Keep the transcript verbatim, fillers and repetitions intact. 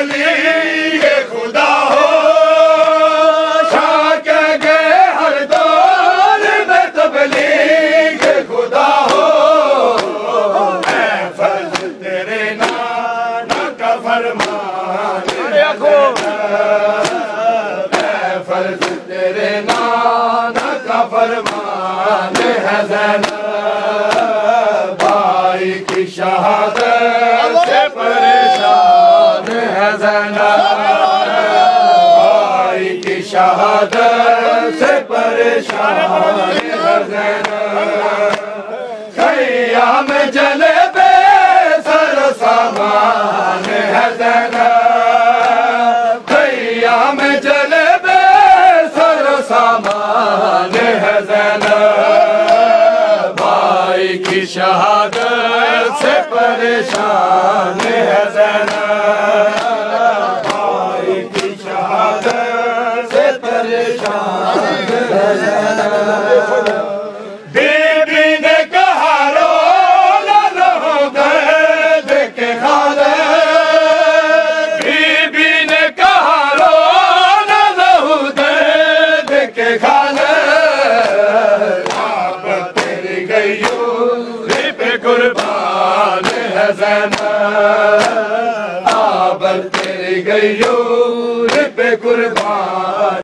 तबलीग खुदा हो, शाह कह गए हर दौर में तबलीग खुदा हो। ऐ फर्ज तेरे नाना का फरमान है ज़ैनब, ऐ फर्ज तेरे नाना का फरमान है ज़ैनब। भाई की शहादत से परेशान है ज़ैनब, भाई की शहादत से परेशान है ज़ैनब। खैयाम में जले बेसर सामान है ज़ैनब, खैयाम में जले बेसर सामान है ज़ैनब। भाई की शहादत से परेशान है ज़ैनब, भाई की शहादत से परेशान है ज़ैनब। बीबी ने कहा रो ना रहो दर्द के खाले, बीबी ने कहा रो ना रहो दर्द के खाले। आप तेरी गयूरी पे कुर्बान है ज़ैनब, आप तेरी गयूरी पे कुर्बान।